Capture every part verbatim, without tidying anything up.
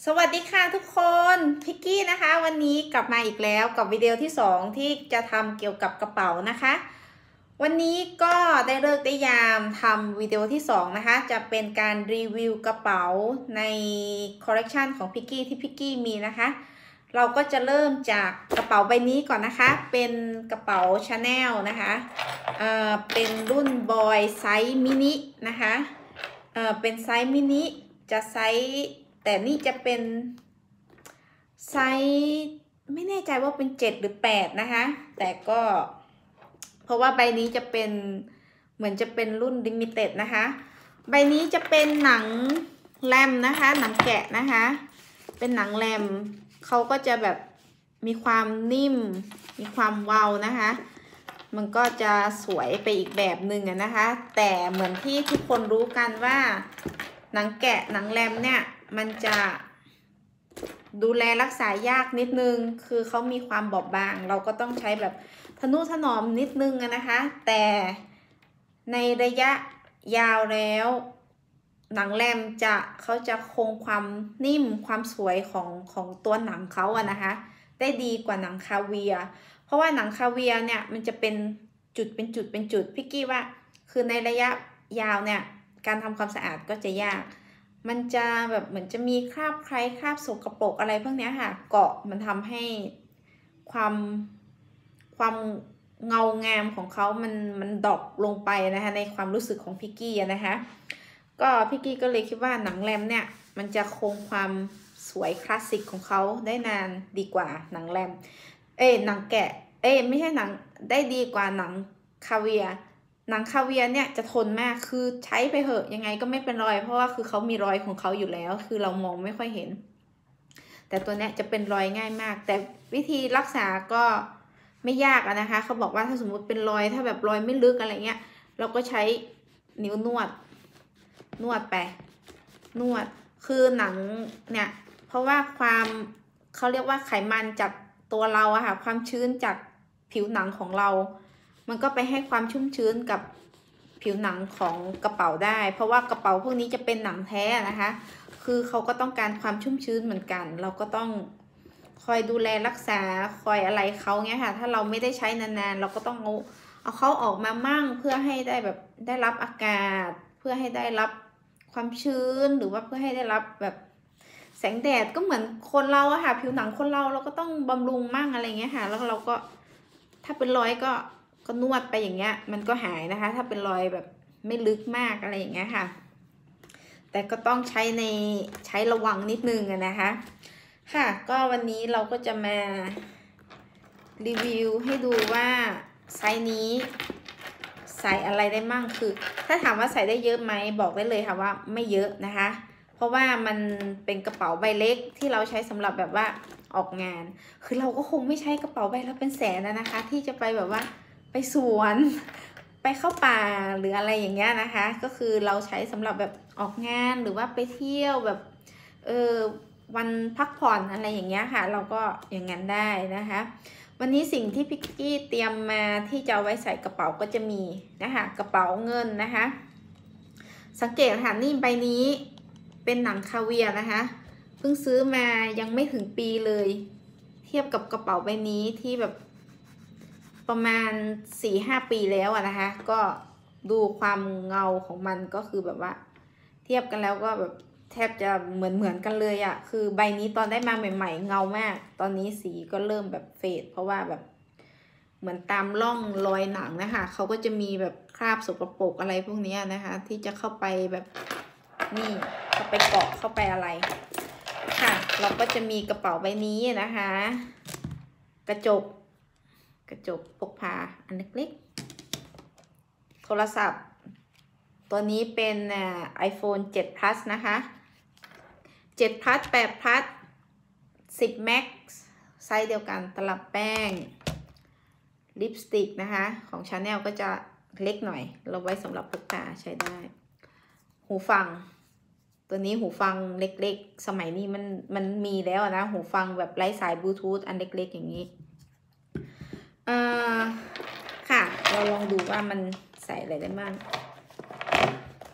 สวัสดีค่ะทุกคนพิกกี้นะคะวันนี้กลับมาอีกแล้วกับวิดีโอที่สองที่จะทำเกี่ยวกับกระเป๋านะคะวันนี้ก็ได้เลิกได้ยามทำวิดีโอที่สองนะคะจะเป็นการรีวิวกระเป๋าในคอลเลกชันของพิกกี้ที่พิกกี้มีนะคะเราก็จะเริ่มจากกระเป๋าใบนี้ก่อนนะคะเป็นกระเป๋า Chanel นะคะเอ่อเป็นรุ่นบอยไซส์มินินะคะเอ่อเป็นไซส์มินิจะไซส์แต่นี่จะเป็นไซส์ไม่แน่ใจว่าเป็นเจ็ดหรือแปดนะคะแต่ก็เพราะว่าใบนี้จะเป็นเหมือนจะเป็นรุ่นลิมิเต็ดนะคะใบนี้จะเป็นหนังแรมนะคะหนังแกะนะคะเป็นหนังแรมเขาก็จะแบบมีความนิ่มมีความเวาวนะคะมันก็จะสวยไปอีกแบบหนึ่งนะคะแต่เหมือนที่ทุกคนรู้กันว่าหนังแกะหนังแรมเนี่ยมันจะดูแลรักษายากนิดนึงคือเขามีความบอบบางเราก็ต้องใช้แบบทนุถนอมนิดนึงนะคะแต่ในระยะยาวแล้วหนังแรมจะเขาจะคงความนิ่มความสวยของของตัวหนังเขาอะนะคะได้ดีกว่าหนังคาเวียเพราะว่าหนังคาเวียเนี่ยมันจะเป็นจุดเป็นจุดเป็นจุดพี่กี้ว่าคือในระยะยาวเนี่ยการทำความสะอาดก็จะยากมันจะแบบเหมือนจะมีคราบใครคราบสกปรกอะไรพวกนี้ค่ะเกาะมันทำให้ความความเงางามของเขามันมันดรอปลงไปนะคะในความรู้สึกของพิกกี้นะคะก็พิกกี้ก็เลยคิดว่าหนังแรมเนี่ยมันจะคงความสวยคลาสสิกของเขาได้นานดีกว่าหนังแรมเอ้ยหนังแกะเอ้ยไม่ใช่หนังได้ดีกว่าหนังคาเวียหนังคาเวียเนี่ยจะทนมากคือใช้ไปเหอะยังไงก็ไม่เป็นรอยเพราะว่าคือเขามีรอยของเขาอยู่แล้วคือเรามองไม่ค่อยเห็นแต่ตัวเนี้ยจะเป็นรอยง่ายมากแต่วิธีรักษาก็ไม่ยากนะคะเขาบอกว่าถ้าสมมุติเป็นรอยถ้าแบบรอยไม่ลึกอะไรเงี้ยเราก็ใช้นิ้วนวดนวดไปนวดคือหนังเนี่ยเพราะว่าความเขาเรียกว่าไขมันจากตัวเราอะค่ะความชื้นจากผิวหนังของเรามันก็ไปให้ความชุ่มชื้นกับผิวหนังของกระเป๋าได้เพราะว่ากระเป๋าพวกนี้จะเป็นหนังแท้นะคะคือเขาก็ต้องการความชุ่มชื้นเหมือนกันเราก็ต้องคอยดูแลรักษาคอยอะไรเขาเงี้ยค่ะถ้าเราไม่ได้ใช้นานๆเราก็ต้องเอาเอาเขาออกมามั่งเพื่อให้ได้แบบได้รับอากาศเพื่อให้ได้รับความชื้นหรือว่าเพื่อให้ได้รับแบบแสงแดดก็เหมือนคนเราอะค่ะผิวหนังคนเราเราก็ต้องบำรุงมั่งอะไรเงี้ยค่ะแล้วเราก็ถ้าเป็นรอยก็ก็นวดไปอย่างเงี้ยมันก็หายนะคะถ้าเป็นรอยแบบไม่ลึกมากอะไรอย่างเงี้ยค่ะแต่ก็ต้องใช้ในใช้ระวังนิดนึงนะคะค่ะก็วันนี้เราก็จะมารีวิวให้ดูว่าไซส์นี้ใส่อะไรได้มั่งคือถ้าถามว่าใส่ได้เยอะไหมบอกได้เลยค่ะว่าไม่เยอะนะคะเพราะว่ามันเป็นกระเป๋าใบเล็กที่เราใช้สำหรับแบบว่าออกงานคือเราก็คงไม่ใช้กระเป๋าใบละเป็นแสนนะคะที่จะไปแบบว่าไปสวนไปเข้าป่าหรืออะไรอย่างเงี้ยนะคะก็คือเราใช้สำหรับแบบออกงานหรือว่าไปเที่ยวแบบเออวันพักผ่อนอะไรอย่างเงี้ยค่ะเราก็อย่างนั้นได้นะคะวันนี้สิ่งที่พิกกี้เตรียมมาที่จะเอาไว้ใส่กระเป๋าก็จะมีนะคะกระเป๋าเงินนะคะสังเกตค่ะนี่ใบนี้เป็นหนังคาเวียนะคะเพิ่งซื้อมายังไม่ถึงปีเลยเทียบกับกระเป๋าใบนี้ที่แบบประมาณ สี่ห้า ปีแล้วอะนะคะก็ดูความเงาของมันก็คือแบบว่าเทียบกันแล้วก็แบบแทบจะเหมือนเหมือนกันเลยอะคือใบนี้ตอนได้มาใหม่ๆเงามากตอนนี้สีก็เริ่มแบบเฟดเพราะว่าแบบเหมือนตามร่องรอยหนังนะคะเขาก็จะมีแบบคราบสกปรกอะไรพวกนี้นะคะที่จะเข้าไปแบบนี่เข้าไปเกาะเข้าไปอะไรค่ะเราก็จะมีกระเป๋าใบนี้นะคะกระจกกระจกพกพาอันเล็กๆโทรศัพท์ตัวนี้เป็นไอโฟนเจ็ด plus นะคะเจ็ด plus แปด plus สิบ max ไซส์เดียวกันตลับแป้งลิปสติกนะคะของ Chanel ก็จะเล็กหน่อยเราไว้สำหรับพกพาใช้ได้หูฟังตัวนี้หูฟังเล็กๆสมัยนี้มันมันมีแล้วนะหูฟังแบบไร้สายบลูทูธอันเล็กๆอย่างนี้เอ่อค่ะเราลองดูว่ามันใส่อะไรได้บ้าง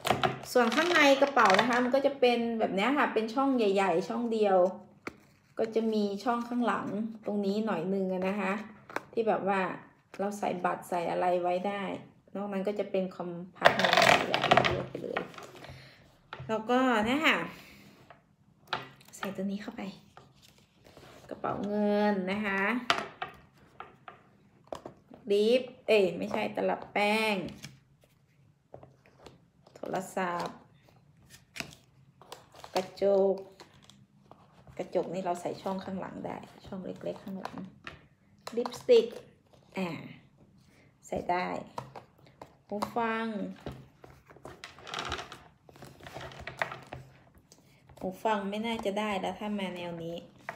ส่วนข้างในกระเป๋านะคะมันก็จะเป็นแบบนี้ค่ะเป็นช่องใหญ่ๆช่องเดียวก็จะมีช่องข้างหลังตรงนี้หน่อยนึงนะคะที่แบบว่าเราใส่บัตรใส่อะไรไว้ได้นอกนั้นก็จะเป็นคอมพาร์ตเมนต์ใหญ่ๆเยอะไปเลยแล้วก็เนี่ยค่ะใส่ตัวนี้เข้าไปกระเป๋าเงินนะคะลิปเอ้ยไม่ใช่ตลับแป้งโทรศัพท์กระจกกระจกนี่เราใส่ช่องข้างหลังได้ช่องเล็กๆข้างหลังลิปสติกอ่าใส่ได้หูฟังหูฟังไม่น่าจะได้แล้วถ้ามาแนวนี้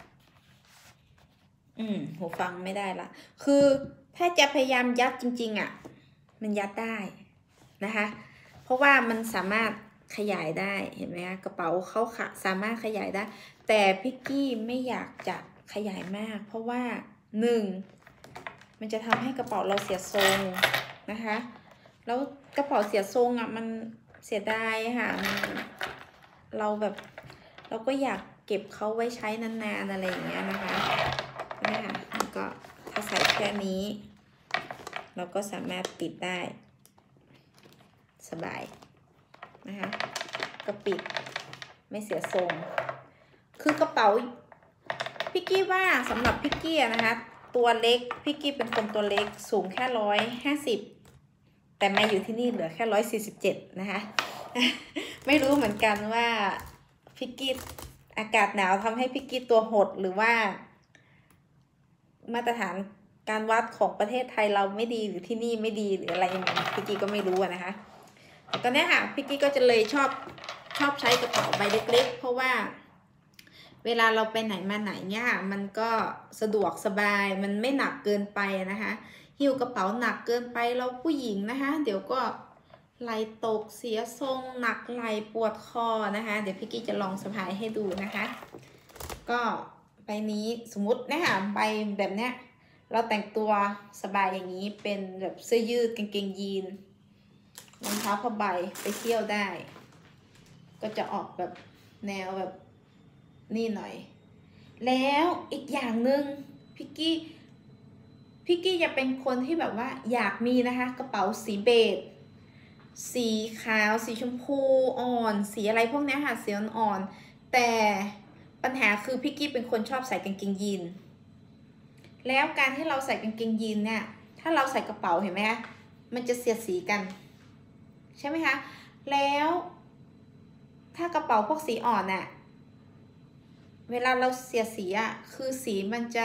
อืมหูฟังไม่ได้ละคือถ้าจะพยายามยัดจริงๆอ่ะมันยัดได้นะคะเพราะว่ามันสามารถขยายได้เห็นไหมคะกระเป๋าเขาค่ะสามารถขยายได้แต่พิกกี้ไม่อยากจะขยายมากเพราะว่าหนึ่งมันจะทำให้กระเป๋าเราเสียทรงนะคะแล้วกระเป๋าเสียทรงอ่ะมันเสียดายค่ะมันเราแบบเราก็อยากเก็บเขาไว้ใช้นานๆอะไรอย่างเงี้ยนะคะนี่ค่ะแล้วก็ถ้าใส่แค่นี้เราก็สามารถปิดได้สบายนะคะก็ปิดไม่เสียทรงคือกระเป๋าพิกกี้ว่าสำหรับพิกกี้นะคะตัวเล็กพิกกี้เป็นคนตัวเล็กสูงแค่ร้อยห้าสิบแต่มาอยู่ที่นี่เหลือแค่ร้อยสี่สิบเจ็ดนะคะ ไม่รู้เหมือนกันว่าพิกกี้อากาศหนาวทำให้พิกกี้ตัวหดหรือว่ามาตรฐานการวัดของประเทศไทยเราไม่ดีหรือที่นี่ไม่ดีหรืออะไรพิกกี้ก็ไม่รู้นะคะตอนนี้ค่ะพิกกี้ก็จะเลยชอบชอบใช้กระเป๋าใบเล็กๆเพราะว่าเวลาเราไปไหนมาไหนเนี่ยมันก็สะดวกสบายมันไม่หนักเกินไปนะคะหิ้วกระเป๋าหนักเกินไปเราผู้หญิงนะคะเดี๋ยวก็ไหล่ตกเสียทรงหนักไหล่ปวดคอนะคะเดี๋ยวพิกกี้จะลองสะพายให้ดูนะคะก็ใบนี้สมมุตินะคะใบแบบเนี้ยเราแต่งตัวสบายอย่างนี้เป็นแบบเสื้อยืดกางเกงยีนรองเท้าผ้าใบไปเที่ยวได้ก็จะออกแบบแนวแบบนี่หน่อยแล้วอีกอย่างหนึ่งพิกกี้พิกกี้จะเป็นคนที่แบบว่าอยากมีนะคะกระเป๋าสีเบจสีขาวสีชมพูอ่อนสีอะไรพวกนี้ค่ะสีอ่อนๆแต่ปัญหาคือพิกกี้เป็นคนชอบใส่กางเกงยีนแล้วการที่เราใส่กางเกงยีนเนี่ยถ้าเราใส่กระเป๋าเห็นไหมคะมันจะเสียดสีกันใช่ไหมคะแล้วถ้ากระเป๋าพวกสีอ่อนน่ะเวลาเราเสียดสีอ่ะคือสีมันจะ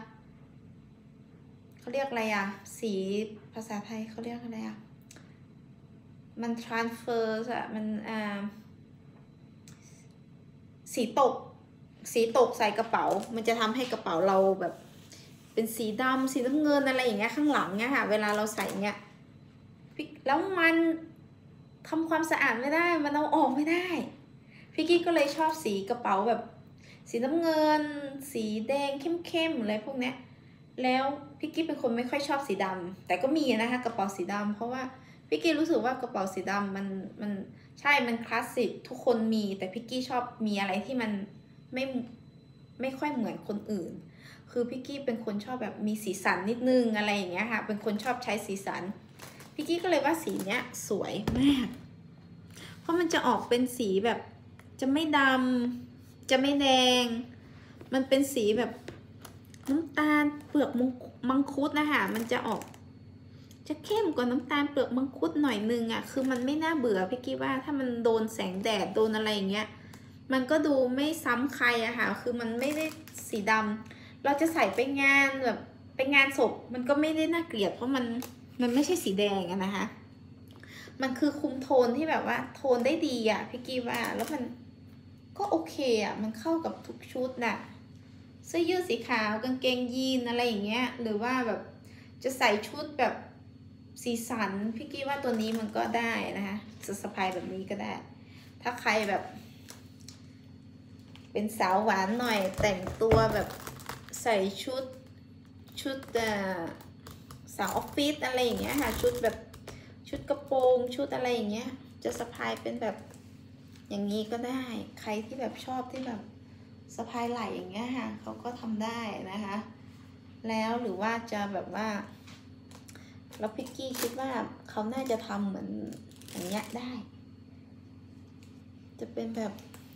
เขาเรียกอะไรอ่ะสีภาษาไทยเขาเรียกอะไรอ่ะมัน transfer อ่ะมันอ่าสีตกสีตกใส่กระเป๋ามันจะทำให้กระเป๋าเราแบบเป็นสีดำสีน้ำเงินอะไรอย่างเงี้ยข้างหลังเงี้ยค่ะเวลาเราใส่เงี้ยแล้วมันทำความสะอาดไม่ได้มันเอาออกไม่ได้พิกกี้ก็เลยชอบสีกระเป๋าแบบสีน้ำเงินสีแดงเข้มๆอะไรพวกเนี้ยแล้วพิกกี้เป็นคนไม่ค่อยชอบสีดำแต่ก็มีนะคะกระเป๋าสีดำเพราะว่าพิกกี้รู้สึกว่ากระเป๋าสีดำมันมันใช่มันคลาสสิกทุกคนมีแต่พิกกี้ชอบมีอะไรที่มันไม่ไม่ค่อยเหมือนคนอื่นคือพิกกี้เป็นคนชอบแบบมีสีสันนิดนึงอะไรอย่างเงี้ยค่ะเป็นคนชอบใช้สีสันพิกกี้ก็เลยว่าสีเนี้ยสวยมากเพราะมันจะออกเป็นสีแบบจะไม่ดำจะไม่แดงมันเป็นสีแบบน้ำตาลเปลือกมังคุดนะคะมันจะออกจะเข้มกว่าน้ำตาลเปลือกมังคุดหน่อยนึงอ่ะคือมันไม่น่าเบื่อพิกกี้ว่าถ้ามันโดนแสงแดดโดนอะไรอย่างเงี้ยมันก็ดูไม่ซ้ำใครอะค่ะคือมันไม่ได้สีดำเราจะใส่ไปงานแบบไปงานศพมันก็ไม่ได้น่าเกลียดเพราะมันมันไม่ใช่สีแดงอะนะคะมันคือคุมโทนที่แบบว่าโทนได้ดีอะพิกกี้ว่าแล้วมันก็โอเคอะมันเข้ากับทุกชุดน่ะเสื้อยืดสีขาวกางเกงยีนอะไรอย่างเงี้ยหรือว่าแบบจะใส่ชุดแบบสีสันพิกกี้ว่าตัวนี้มันก็ได้นะคะสะพายแบบนี้ก็ได้ถ้าใครแบบเป็นสาวหวานหน่อยแต่งตัวแบบใส่ชุดชุดสาวออฟฟิศอะไรอย่างเงี้ยค่ะชุดแบบชุดกระโปรงชุดอะไรอย่างเงี้ยจะสะพายเป็นแบบอย่างนี้ก็ได้ใครที่แบบชอบที่แบบสะพายไหล่อย่างเงี้ยค่ะเขาก็ทำได้นะคะแล้วหรือว่าจะแบบว่าแล้วพิกกี้คิดว่าเขาน่าจะทำเหมือนอย่างเงี้ยได้จะเป็นแบบ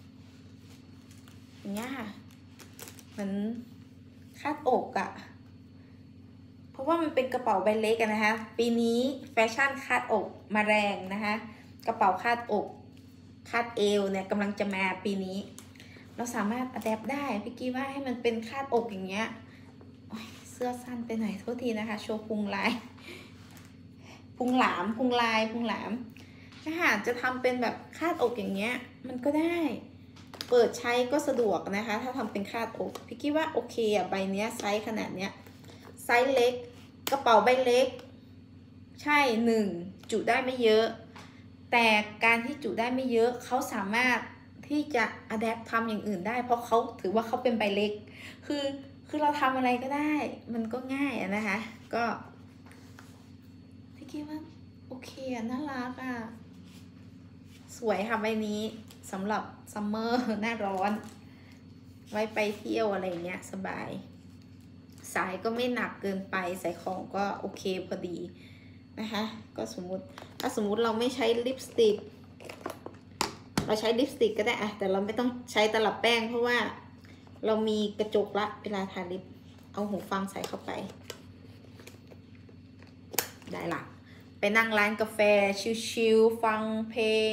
อย่างเงี้ยค่ะเหมือนคาดอกอะเพราะว่ามันเป็นกระเป๋าใบเล็กกันนะคะปีนี้แฟชั่นคาดอกมาแรงนะคะกระเป๋าคาดอกคาดเอวเนี่ยกำลังจะมาปีนี้เราสามารถอัดแอปได้พี่กี้ว่าให้มันเป็นคาดอกอย่างเงี้ยเสื้อสั้นไปหน่อยโทษทีนะคะโชว์พุงลายพุงหลามพุงลายพุงหลามถ้าหากจะทำเป็นแบบคาดอกอย่างเงี้ยมันก็ได้เปิดใช้ก็สะดวกนะคะถ้าทำเป็นคาดอกพี่กี้ว่าโอเคอะใบเนี้ยไซส์ขนาดเนี้ยไซส์เล็กกระเป๋าใบเล็กใช่หนึ่งจุได้ไม่เยอะแต่การที่จุได้ไม่เยอะเขาสามารถที่จะอัดแอปทำอย่างอื่นได้เพราะเขาถือว่าเขาเป็นใบเล็กคือคือเราทำอะไรก็ได้มันก็ง่ายอะนะคะก็พี่คิดว่าโอเคอะน่ารักอะสวยค่ะใบนี้สำหรับซัมเมอร์หน้าร้อนไว้ไปเที่ยวอะไรเงี้ยสบายสายก็ไม่หนักเกินไปใส่ของก็โอเคพอดีนะคะก็สมมุติถ้าสมมุติเราไม่ใช้ลิปสติกเราใช้ลิปสติกก็ได้อะแต่เราไม่ต้องใช้ตลับแป้งเพราะว่าเรามีกระจกละเวลาทาลิปเอาหูฟังใส่เข้าไปได้ละไปนั่งร้านกาแฟชิลๆฟังเพลง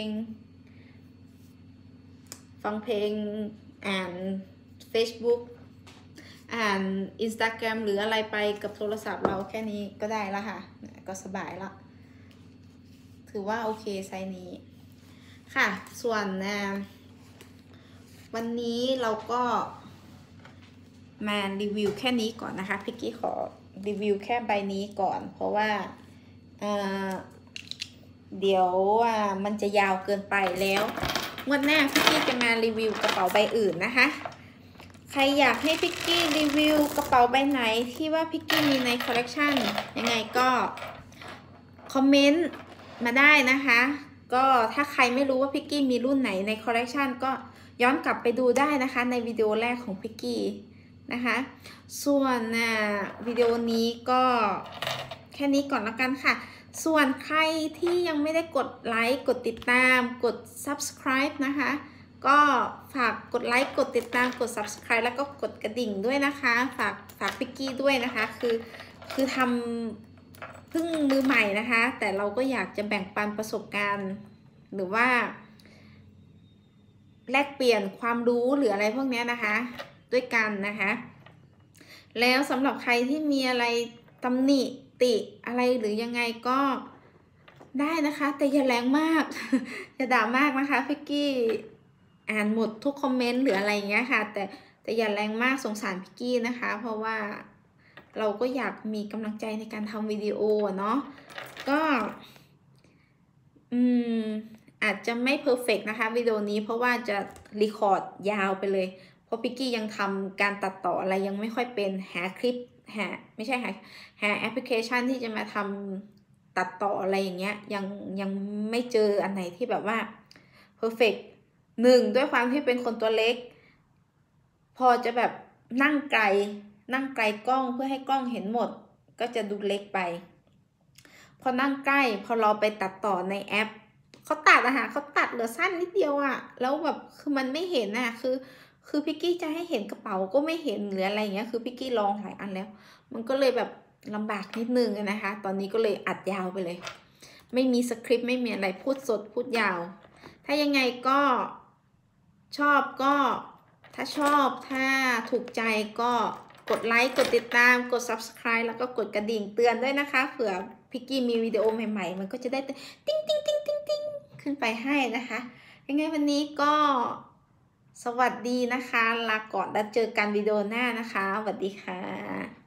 ฟังเพลงอ่าน Facebook อ่าน Instagram หรืออะไรไปกับโทรศัพท์เราแค่นี้ก็ได้ละค่ะก็สบายละถือว่าโอเคไซส์นี้ค่ะส่วนนะวันนี้เราก็มารีวิวแค่นี้ก่อนนะคะพี่กี้ขอรีวิวแค่ใบนี้ก่อนเพราะว่าเอ่อเดี๋ยวมันจะยาวเกินไปแล้วงวดหน้าพี่กี้จะมารีวิวกระเป๋าใบอื่นนะคะใครอยากให้พี่กี้รีวิวกระเป๋าใบไหนที่ว่าพี่กี้มีในคอลเลกชันยังไงก็คอมเมนต์มาได้นะคะก็ถ้าใครไม่รู้ว่าพิกกี้มีรุ่นไหนในคอลเลกชันก็ย้อนกลับไปดูได้นะคะในวิดีโอแรกของพิกกี้นะคะส่วนวิดีโอนี้ก็แค่นี้ก่อนละกันค่ะส่วนใครที่ยังไม่ได้กดไลค์กดติดตามกด ซับสไครบ์ นะคะก็ฝากกดไลค์กดติดตามกด ซับสไครบ์ แล้วก็กดกระดิ่งด้วยนะคะฝากฝากพิกกี้ด้วยนะคะคือคือทำเพิ่งมือใหม่นะคะแต่เราก็อยากจะแบ่งปันประสบการณ์หรือว่าแลกเปลี่ยนความรู้หรืออะไรพวกนี้นะคะด้วยกันนะคะแล้วสำหรับใครที่มีอะไรตำหนิติอะไรหรือยังไงก็ได้นะคะแต่อย่าแรงมากอย่าด่ามากนะคะพิกกี้อ่านหมดทุกคอมเมนต์หรืออะไรเงี้ยค่ะแต่แต่อย่าแรงมากสงสารพิกกี้นะคะเพราะว่าเราก็อยากมีกำลังใจในการทำวิดีโอเนาะก็อืมอาจจะไม่เพอร์เฟกต์นะคะวิดีโอนี้เพราะว่าจะรีคอร์ดยาวไปเลยเพราะพิกกี้ยังทำการตัดต่ออะไรยังไม่ค่อยเป็นหาคลิปหาไม่ใช่หาหาแอปพลิเคชันที่จะมาทำตัดต่ออะไรอย่างเงี้ยยังยังไม่เจออันไหนที่แบบว่าเพอร์เฟกต์หนึ่งด้วยความที่เป็นคนตัวเล็กพอจะแบบนั่งไกลนั่งไกลกล้องเพื่อให้กล้องเห็นหมดก็จะดูเล็กไปพอนั่งใกล้พอเราไปตัดต่อในแอปเขาตัดอะค่ะเขาตัดเหลือสั้นนิดเดียวอะแล้วแบบคือมันไม่เห็นอะคือคือพิกกี้จะให้เห็นกระเป๋าก็ไม่เห็นหรืออะไรเงี้ยคือพิกกี้ลองหลายอันแล้วมันก็เลยแบบลำบากนิดนึงนะคะตอนนี้ก็เลยอัดยาวไปเลยไม่มีสคริปต์ไม่มีอะไรพูดสดพูดยาวถ้ายังไงก็ชอบก็ถ้าชอบถ้าถูกใจก็กดไลค์กดติดตามกด ซับสไครบ์ แล้วก็กดกระดิ่งเตือนด้วยนะคะเผื่อพิกกี้มีวิดีโอใหม่ๆมันก็จะได้ติ๊งติ๊งติ๊งติ๊งติ๊งขึ้นไปให้นะคะยังไงวันนี้ก็สวัสดีนะคะลาก่อนแล้วเจอกันวิดีโอหน้านะคะสวัสดีค่ะ